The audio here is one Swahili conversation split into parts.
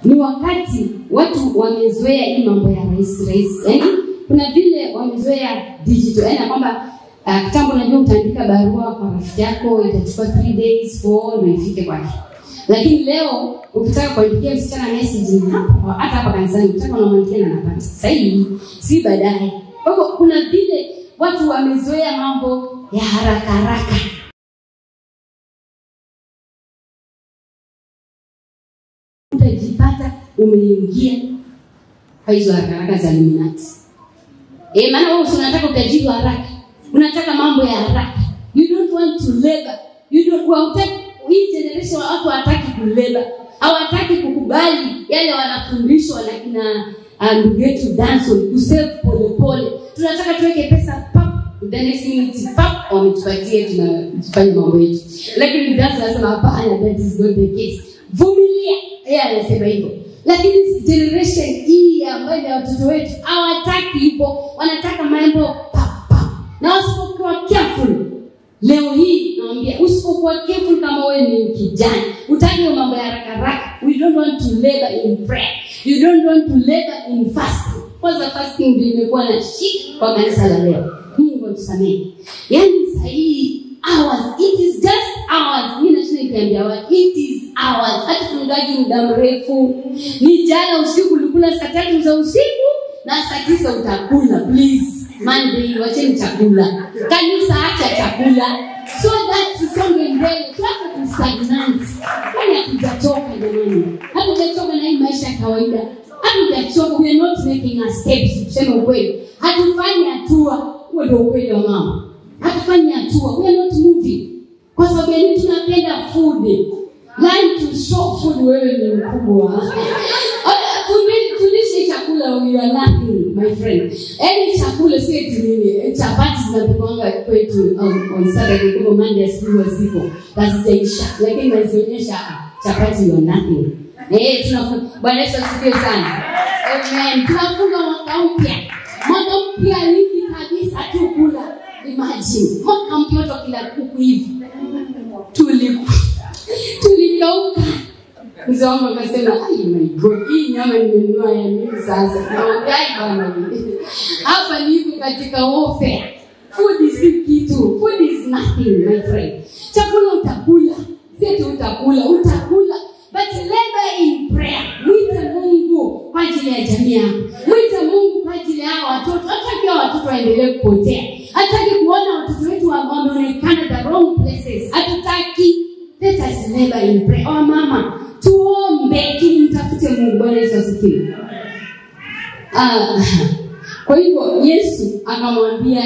ni wakati watu wamezoea hii mambo ya rahisi. Yaani kuna vile wamezoea digital. Yaani kwamba kitambo unajua utaandika barua kwa rafiki yako itachukua 3 days 4 ndio ifike kwake. Lakini leo ukitaka kuandikia msichana message hata hapa kanisani ukitaka unamwandikia na anapata. Sasa hii si baadaye. Kwa hivyo kuna vile watu wamezoea mambo ya haraka. Utajipata umeingia kwa hizo haraka za Illuminati. Maana wewe unataka utajiri haraka. Unataka mambo ya haraka. You don't want to labor. You don't want hii generation watu hawataki kulabor. Hawataki kukubali yale wanafundishwa na kina ndugu yetu Danson kusave pole. Tunataka tuweke pesa pap, the next minute pap wametupatie tunafanya mambo yetu. Lakini Danson anasema hapana, that is not the case. Vumilia. Yeye anasema hivyo. Lakini generation hii ambayo ya watoto wetu hawataki hivyo, wanataka mambo pap. Na usipokuwa careful leo hii naambia usipokuwa careful kama wewe ni kijana, utaki mambo ya haraka. We don't want to labor in prayer. You don't want to labor in fasting. Kwanza fasting ndio imekuwa na shida kwa kanisa la leo. Mungu atusamehe. Yaani sahihi hours, it is just hours. Mimi nasema nikiambia watu it is hours. Hata tungaji muda mrefu. Ni jana usiku ulikula saa 3 za usiku na saa 9 utakula please. Monday wacheni chakula. Kanisa acha chakula. So that tusonge mbele. Tuache kustagnant. Kwani hatujachoka jamani. Hatujachoka na hii maisha ya kawaida. Hatujachoka. We are not making a steps. Tuseme ukweli. Hatufanyi hatua. Huo ndio ukweli wa mama. Hatufanyi hatua. We are not moving. Kwa sababu ni tunapenda food. Learn to show food wewe ni mkubwa. Tulishe chakula we are lacking, my friend. Any chakula si eti nini, chapati zinapikwa kwetu on Saturday kwa Monday siku ziko. Kazijaisha. Lakini nazionyesha chapati you are lacking. Bwana Yesu asifiwe sana. Amen. Tunafunga mwaka mpya. Mwaka mpya hivi kabisa tu kula. Imagine. Mwaka mpya kila kuku hivi. Tulikauka. Mzee akasema, "Ai my God, hii nyama nimenunua ya nini sasa?" Naongea bwana. Hapa niko katika warfare. Food is kitu. Food is nothing, my friend. Chakula utakula. Sio utakula. But labor in prayer. Mwite Mungu kwa ajili ya jamii yako. Mwite Mungu kwa ajili ya watoto. Hataki watoto waendelee kupotea. Hataki kuona watoto wetu wameonekana the wrong places. Hatutaki. Let us labor in prayer. Oh mama, tuombe, tumtafute Mungu. Bwana Yesu asifiwe. Kwa hivyo Yesu akamwambia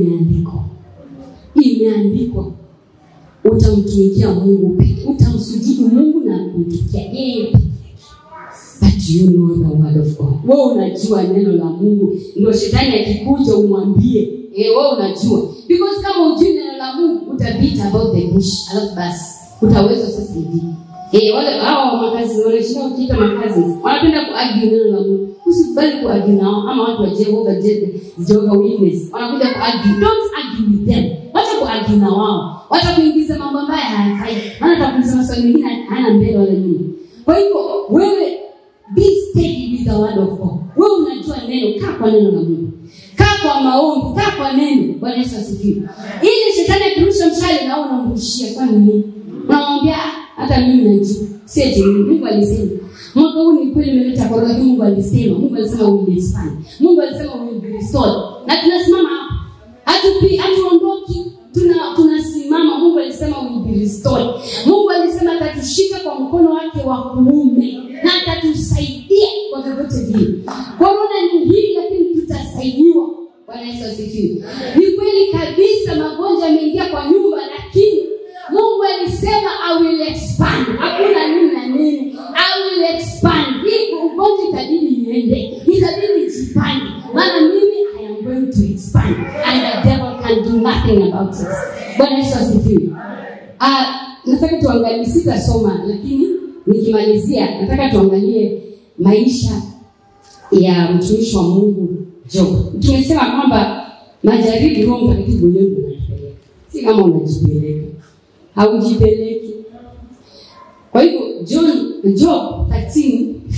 imeandikwa. Utamtumikia Mungu pekee. Utamsujudu Mungu na kumtumikia yeye. But you know the word of God. Wewe unajua neno la Mungu. Ndio shetani akikuja umwambie, wewe unajua. Because kama hujui neno la Mungu utabita about the bush. Alafu basi utaweza sasa hivi. Wale hao makazi wanashinda kujiita makazi. Wanapenda kuargue neno la Mungu. Usikubali kuargue nao ama watu wa Jehovah Witness. Wanakuja kuargue. Don't argue with them. Wacha kuargue na wao. Wacha kuingiza mambo ambayo hayafai. Maana atakuuliza maswali mengine hana mbele wala nyuma. Kwa hivyo wewe be steady with the word of God. Wewe unajua neno, kaa kwa neno la Mungu. Kaa kwa maombi, kaa kwa neno. Bwana Yesu asifiwe. Ili shetani akirusha mshale na wewe unamrushia kwa nini? Unamwambia hata mimi najua. Sije Mungu alisema. Mwaka huu ni kweli nimeleta kwa roho. Mungu alisema will expand. Mungu alisema will be restored. Na tunasimama hapa. Hatuondoki. Tunasimama. Mungu alisema will be restored. Mungu alisema atatushika kwa mkono wake wa kuume na atatusaidia kwa vyovyote vile. Corona ni hii lakini tutasaidiwa. Bwana Yesu asifiwe. Ni kweli kabisa magonjwa yameingia kwa nyumba lakini Mungu alisema I will expand. Hakuna nini na nini. I will expand. Hii ugonjwa itabidi iende. Itabidi ijipande. Maana mimi I am going to expand. And the devil can do nothing about it. Bwana Yesu asifiwe. Nataka tuangalie, sitasoma lakini nikimalizia nataka tuangalie maisha ya mtumishi wa Mungu Job. Tumesema kwamba majaribu Roho Mtakatifu mwenyewe anatupeleka. Si kama unajipeleka. Haujipeleki. Kwa hivyo Job 13:15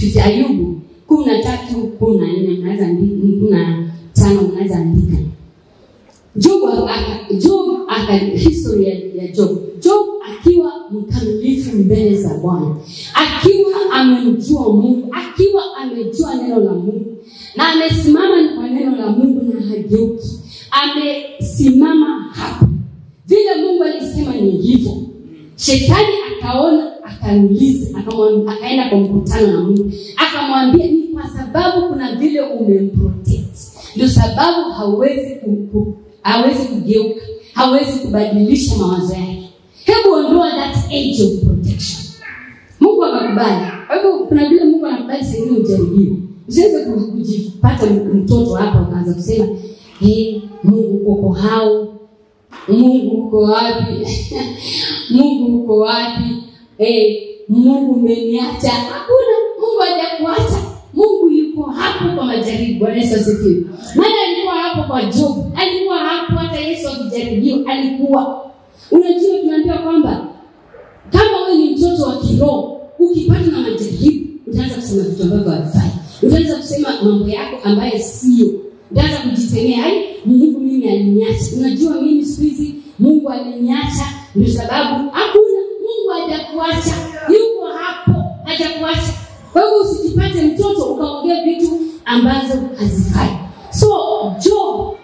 Ayubu 13:14 unaweza andika, 15 unaweza andika. Job historia ya Job akiwa mkamilifu mbele za Bwana, akiwa amemjua Mungu, akiwa amejua neno la Mungu na amesimama kwa neno la Mungu na hageuki. Amesimama hapo vile Mungu alisema ni hivyo. Shetani akaona, akauliza, akaenda kwa mkutano na Mungu, akamwambia ni kwa sababu kuna vile umemprotect, ndio sababu hawezi kugeuka, hawezi kubadilisha mawazo yake. Hebu ondoa that age of protection. Mungu akakubali. Kwa hivyo kuna vile Mungu anakubali sisi ujaribiwe. Usiweze kujipata mtoto hapa ukaanza kusema, Mungu uko hao. Mungu uko wapi? Mungu uko wapi? Mungu umeniacha. Hakuna, Mungu hajakuacha. Mungu yuko hapo kwa majaribu. Bwana Yesu asifiwe. Maana alikuwa hapo kwa Job. Alikuwa hapo hata Yesu akijaribiwa alikuwa. Unajua tunaambiwa kwamba kama wewe ni mtoto wa kiroho, ukipata na majaribu, utaanza kusema vitu ambavyo havifai. Utaanza kusema mambo yako ambayo sio. Utaanza kujisemea, Mungu mimi aliniacha. Unajua mimi siku hizi Mungu aliniacha, ndio sababu hakuna. Mungu hajakuacha. Yuko hapo, hajakuacha. Kwa hivyo usijipate mtoto ukaongea vitu ambazo hazifai. So Job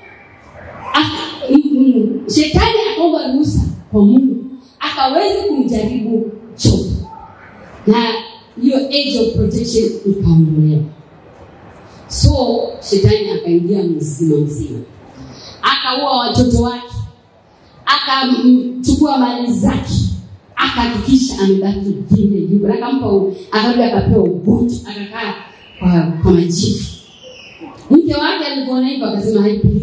Shetani akaomba ruhusa kwa Mungu akaweza kumjaribu Job, na hiyo age of protection ikaondolewa. So Shetani akaingia mzima, akaua watoto wake, akachukua mali zake, akahakikisha amebaki vile yuko, akarudi akapewa ugonjwa, akakaa kwa majivu. Mke wake alipoona hivyo akasema,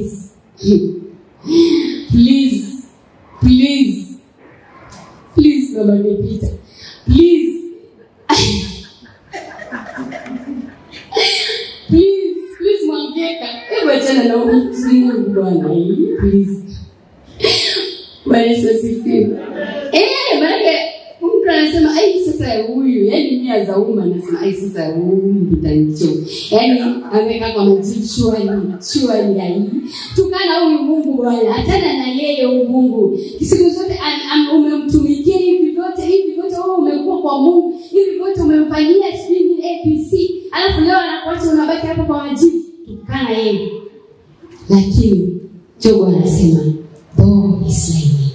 please Baba Peter, please Mwangeka, hebu achana na Mungu Bwana, please. Bwana Yesu asifiwe. Maana mtu anasema sasa huyu, yani mimi za umma nasema sasa huyu mtanicho. Yani ameka kwa mjichua ni tukana huyu Mungu Bwana, achana na yeye huyu Mungu. Siku zote umemtumikia hivi vyote wewe umekuwa kwa Mungu, hivi vyote umemfanyia sisi ABC, alafu leo anakuacha unabaki hapo kwa majivu. Tukana yeye. Lakini Job anasema, though he slay me,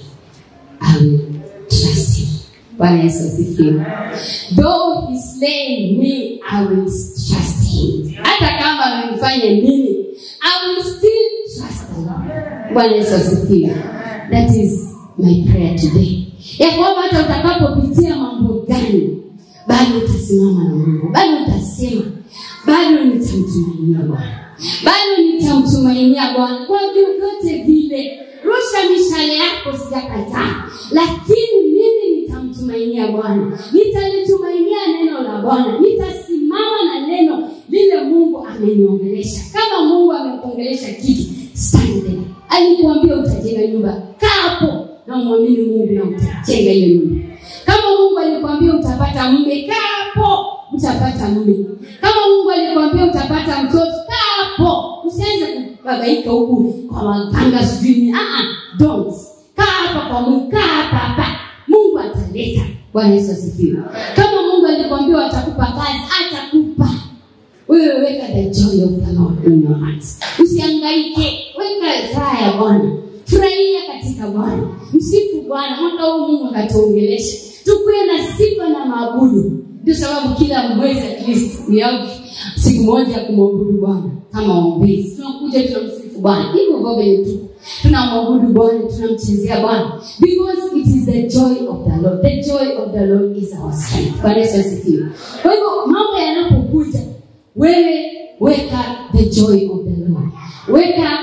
I will trust him. Bwana Yesu asifiwe. Though he slay me, I will trust him. Hata kama amenifanya nini, I will still trust him. Bwana Yesu asifiwe. That is my prayer today. Ya kwamba hata utakapopitia mambo gani, bado utasimama na Mungu. Bado utasema, bado nitamtumainia Bwana. Bado nitamtumainia Bwana. Kwa vyovyote vile, rusha mishale yako sijakataa. Lakini mimi nitamtumainia Bwana. Nitalitumainia neno la Bwana. Nitasimama na neno lile Mungu ameniongelesha. Kama Mungu amekuongelesha kitu, stand there. Alikuambia utajenga nyumba, kaa hapo na muamini Mungu na utajenga hiyo nyumba. Kama Mungu alikwambia utapata mume, kaa hapo, utapata mume. Kama Mungu alikwambia utapata mtoto, kaa hapo. Usianze kubabaika huku kwa waganga sijui. Don't. Kaa hapa kwa Mungu, kaa hapa. Mungu ataleta. Bwana Yesu asifiwe. Kama Mungu alikwambia atakupa kazi, atakupa. Wewe weka the joy of the Lord in your heart. Usihangaike, weka raha ya Bwana. Furahia katika Bwana. Msifu Bwana. Mwaka huu Mungu akatuongelesha. Tukue na sifa na maabudu. Ndio sababu kila mwezi at least we have siku moja kumwabudu Bwana kama ombezi. Tunakuja tunamsifu Bwana. Hivyo vile tu. Tunamwabudu Bwana, tunamchezea Bwana. Because it is the joy of the Lord. The joy of the Lord is our strength. Bwana Yesu asifiwe. Kwa hivyo mambo yanapokuja, wewe weka the joy of the Lord. Weka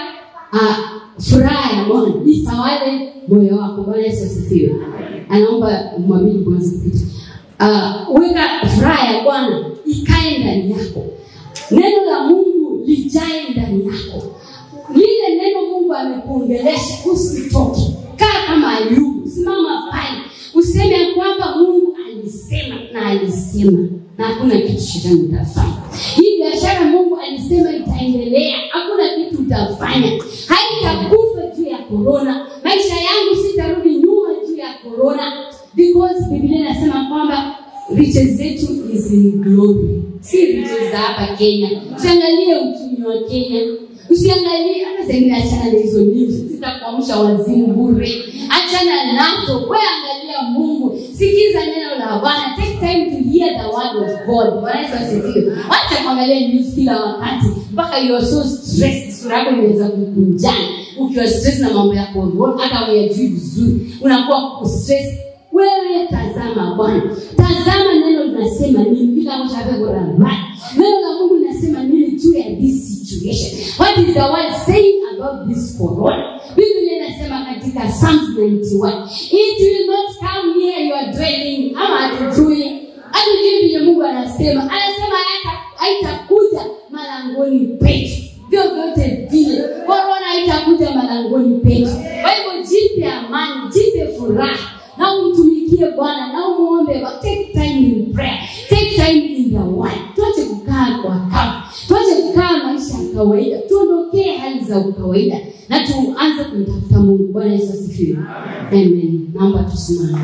furaha ya Bwana itawale moyo wako. Bwana Yesu asifiwe. Anaomba mwamini kwanza kitu. Weka furaha ya Bwana ikae ndani yako. Neno la Mungu lijae ndani yako. Lile neno Mungu amekuongelesha usitoke. Kaa kama Ayubu, simama pale. Useme kwamba Mungu alisema na alisema. na hakuna kitu shetani utafanya. Hii biashara Mungu alisema itaendelea, hakuna kitu utafanya. Haitakufa juu ya corona. Maisha yangu sitarudi nyuma juu ya corona, because Biblia inasema kwamba riches zetu is in glory. Si riches za hapa Kenya. Usiangalie uchumi wa Kenya. Usiangalie hata zingine, achana na hizo news zitakuamsha wazimu bure. Achana nazo. Wewe angalia Mungu. Sikiza neno la Bwana. Take time to hear the word of God. Bwana Yesu asifiwe. Acha kuangalia news kila wakati mpaka you are so stressed. Sura yako inaweza kukunjana. Ukiwa stress na mambo yako, hata unayajui vizuri, unakuwa stress. Wewe tazama Bwana. Tazama neno linasema nini bila mshabe bora. Neno la Mungu linasema nini juu ya this situation? What is the word saying about this corona? Biblia inasema katika Psalms 91, it will not come near your dwelling. Ama hatujui. Hatujui vile Mungu anasema. Anasema haitakuja malangoni petu. Vyote vile corona haitakuja malangoni petu. Kwa hivyo jipe amani, jipe furaha. Na umtumikie Bwana, na umuombe. Take time in prayer. Take time in the word. Tuache kukaa kwa kafu. Tuache kukaa maisha ya kawaida. Tuondokee hali za kawaida na tuanze kumtafuta Mungu. Bwana Yesu asifiwe. Amen. Naomba tusimame.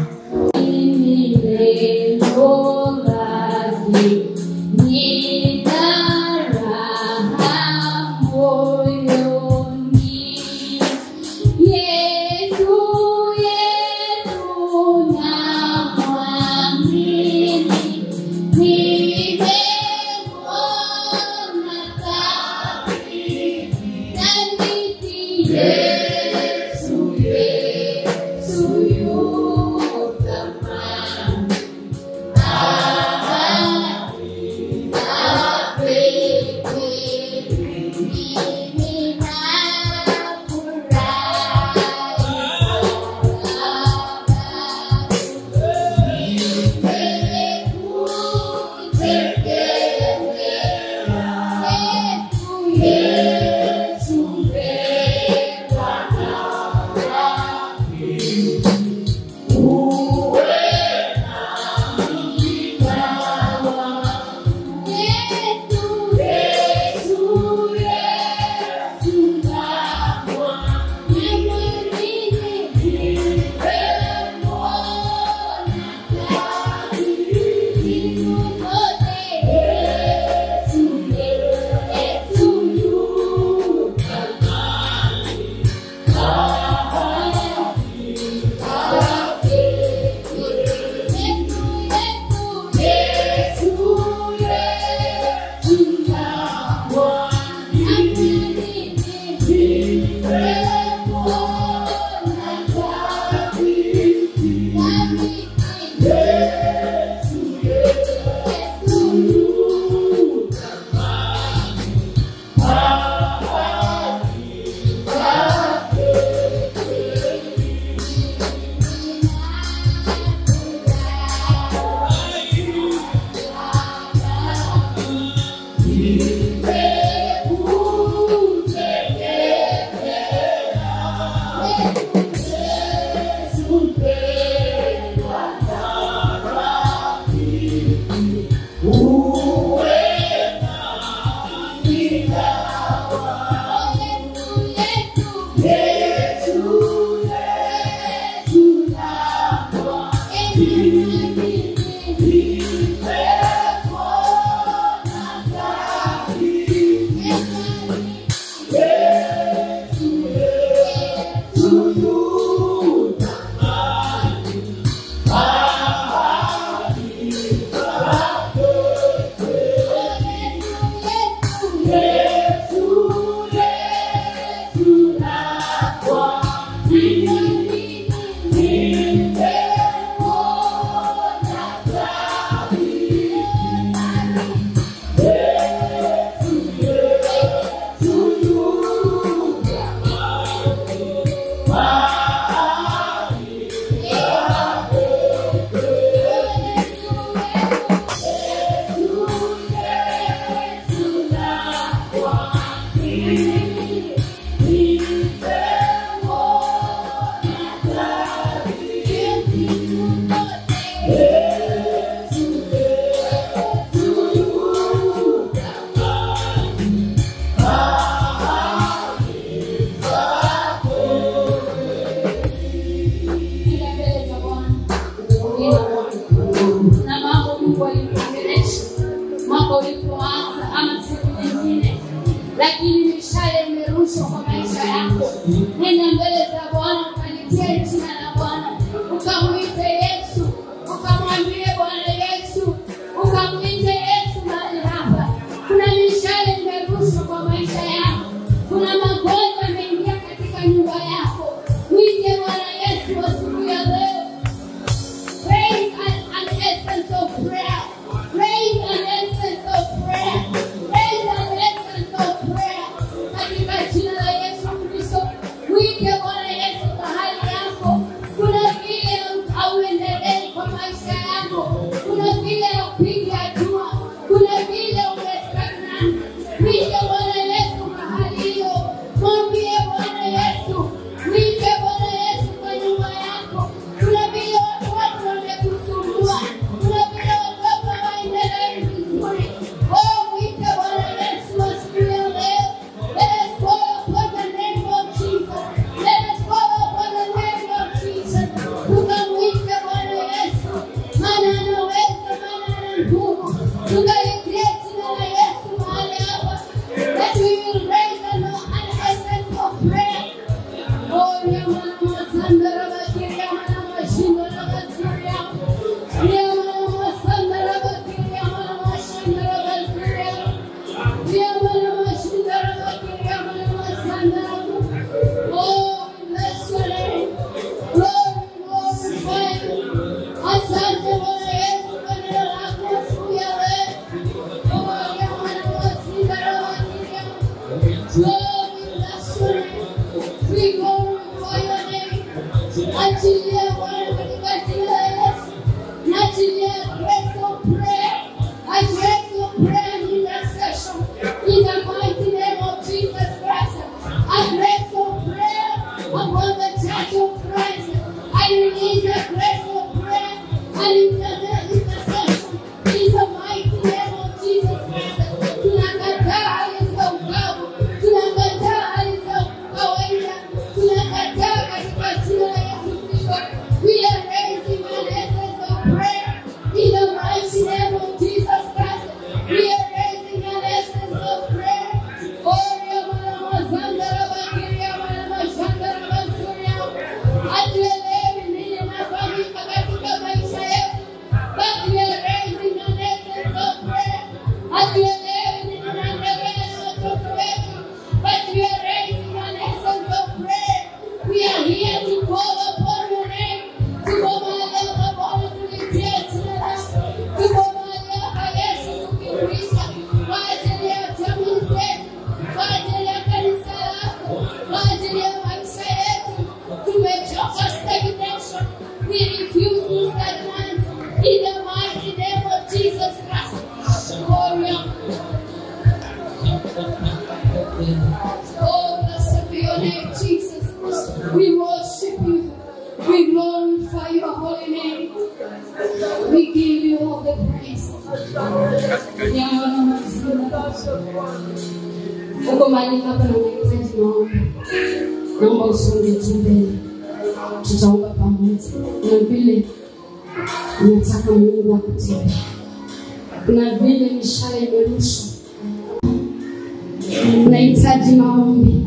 mwaka ulipoanza ama siku nyingine, lakini mishale imerushwa kwa maisha yako. Nenda mbele za Bwana, ukalitie jina la Bwana, ukamwite Yesu, ukamwambie Bwana Yesu, ukamwite Yesu mahali hapa. Kuna mishale imerushwa kwa maisha yako, kuna magonjwa yameingia katika nyumba yako. Mwite Bwana Yesu asubuhi ya leo. Praise an essence of prayer. Praise an essence of prayer. Praise an essence of prayer. Katika jina la Yesu Kristo, mwite Bwana Yesu mahali yako. Kuna vile hauendelei kwa maisha yako, kuna vile upige hatua, kuna vile umestagnant. Mwite Bwana Yesu mahali hiyo. Mwambie Bwana Yesu, mwite Bwana Yesu kwa nyumba yako. Kuna vile watu wamekusumbua, kuna vile watu hawaendelei vizuri. Mwite Bwana Yesu asubuhi ya leo. Let us call upon the name of Jesus. Let us call upon the name of Jesus. Tukamwite Bwana Yesu, maana anaweza, maana ana nguvu. Tukalitie jina la Yesu mahali hapa. That we will raise an essence of prayer. Oh, Yamana Masandara Bakiria, Mana Mashindara Basuria. Yamana Masandara Bakiria, Mana Mashindara Basuria. Yamana Mashindara Bakiria, Mana Masandara. Oh, we bless your name. Lord, we glorify you. Asante Bwana Yesu kwa neno lako asubuhi ya leo. Oh, Yamana Masindara Bakiria. Lord, we bless your name. We glorify your name. Achilia Bwana katika jina la Yesu. Achilia grace of prayer. A grace of prayer and intercession. In the mighty name of Jesus Christ. A grace of prayer upon the church of Christ. I release a grace of prayer and intercession. In the mighty name of Jesus Christ. Tunakataa hali za ukavu. Tunakataa hali za kawaida. Tunakataa katika jina la Yesu Kristo. We are raising an essence of prayer. In the mighty name of Jesus Christ. We are raising an essence of prayer. Oh, Yamana Mazandara Bakiria, Mana Mashandara Basuria. Hatuelewi nini inafanyika katika maisha yetu, but we are raising an essence of prayer. Hatuelewi nini inaendelea na watoto wetu, but we are raising an essence of prayer. We are here to call upon your name. Tuko mahali hapa Bwana, tulitie jina lako. Tuko mahali hapa Yesu, tukikuita kwa ajili ya jamii zetu, kwa ajili ya kanisa lako, kwa ajili ya maisha yetu. Tumechoka stagnation. We refuse to stagnate. In the mighty name of Jesus Christ. Glory. Oh, blessed be your name, Jesus. We worship you. We glorify your holy name. We give you all the praise. Uko mahali hapa na unahitaji maombi, naomba usonge tu mbele. Tutaomba pamoja. Na vile unataka Mungu akutende, kuna vile mishale imerushwa, unahitaji maombi,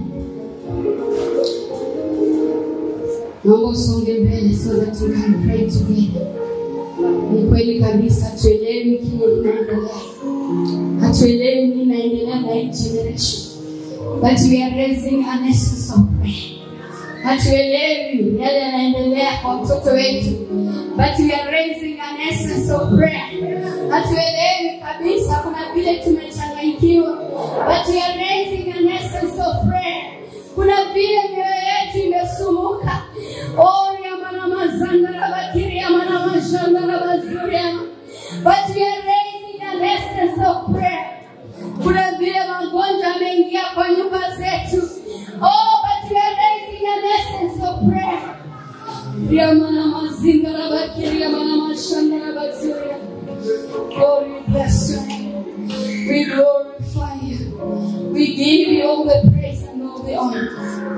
naomba usonge mbele so that we can pray together. Ni kweli kabisa tuelewi kile kinaendelea, hatuelewi nini inaendelea na hii generation, but we are raising an essence of prayer. Hatuelewi yale yanaendelea kwa watoto wetu, but we are raising an essence of prayer. Hatuelewi kabisa, kuna vile tumechanganyikiwa, but we are raising an essence of prayer. Kuna vile mioyo yetu imesumuka. Oh, Yamana Mazandara Bakiria, Mana Mashandara Basuria. But we are raising an essence of prayer. Kuna vile magonjwa yameingia kwa nyumba zetu. Oh, but we are raising an essence of prayer. Yamana Mazindara Bakiria, Mana Mashandara Basuria. Oh, we bless your name. We glorify you. We give you all the praise and all the honor.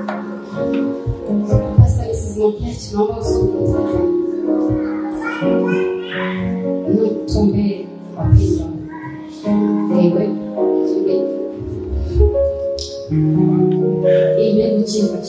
Pastor, this is my pledge. Naomba usome. Na tuombe wapendwa. Sogea. Amen. Chini.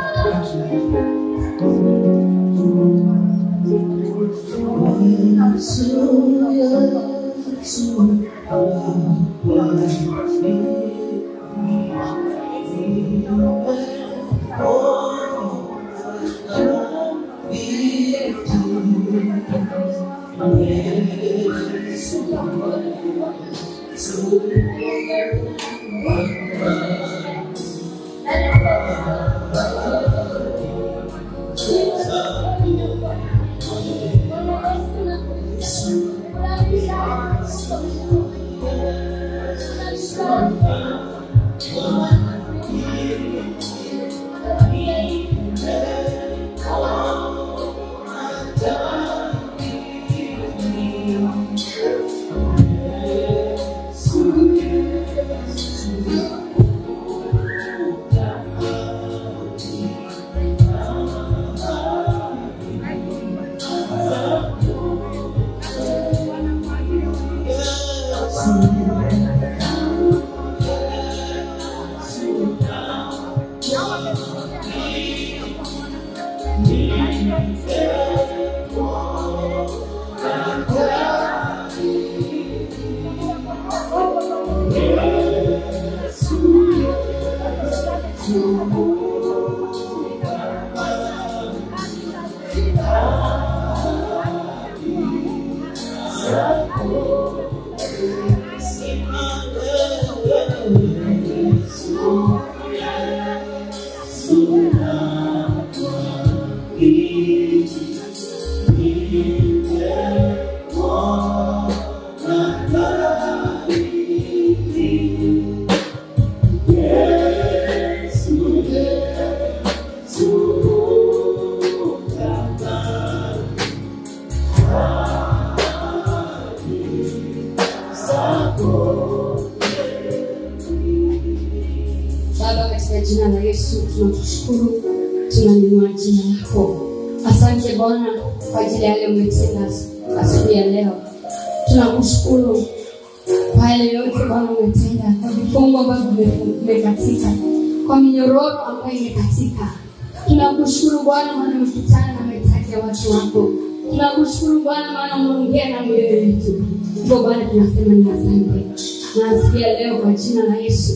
Baba, katika jina la Yesu tunakushukuru, tunainua jina lako. Asante Bwana kwa ajili ya yale umetenda asubuhi ya leo. Tunakushukuru kwa yale yote Bwana umetenda, kwa vifungo ambavyo vimekatika, kwa minyororo ambayo imekatika. Tunakushukuru Bwana maana umekutana na mahitaji ya watu wako. Tunakushukuru Bwana maana umeongea na mioyo yetu. Kwa Bwana tunasema ni asante. Na asubuhi ya leo kwa jina la Yesu,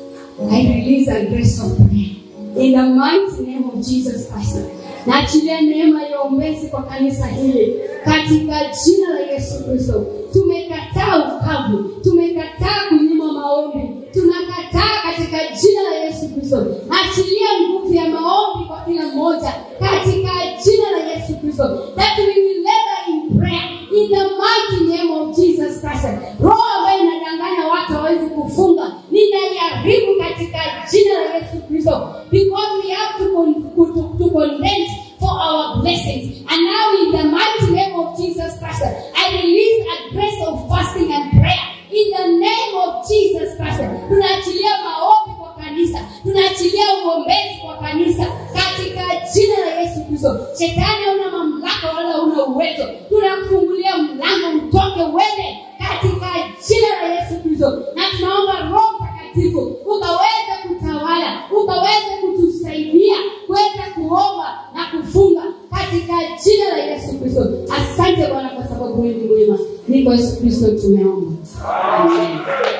I release a grace of prayer in the mighty name of Jesus Christ. Na achilia neema ya uombezi kwa kanisa hili katika jina la Yesu Kristo. Tumekataa ukavu, tumekataa kunyima maombi, tunakataa katika jina la Yesu Kristo. Achilia nguvu ya maombi kwa kila mmoja katika jina la Yesu Kristo, that we will labor in prayer in the mighty name of Jesus Christ. Roho ambayo inadanganya watu hawezi kufunga, ninaiharibu katika jina la Yesu Kristo, because we have to contend for our blessings. And now in the mighty name of Jesus Christ, I release a grace of fasting and prayer in the name of Jesus Christ. Tunaachilia maombi kwa kanisa, tunaachilia uombezi kwa kanisa katika jina la Yesu Kristo. Shetani huna mamlaka wala huna uwezo. Tunakufungulia mlango utoke uende katika jina la Yesu Kristo. Na tunaomba Roho Mtakatifu ukaweze kutawala, ukaweze kutusaidia kuweza kuomba na kufunga katika jina la Yesu Kristo. Asante Bwana kwa sababu wewe ni mwema. Ni kwa Yesu Kristo tumeomba. Amen.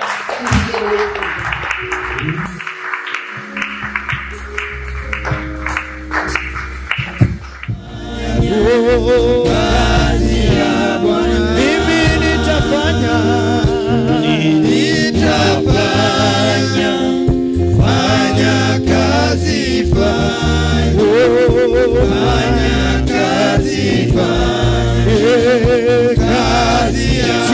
Kazi ya Bwana mimi nitafanya, fanya kazi, fanya kazi, kazi ya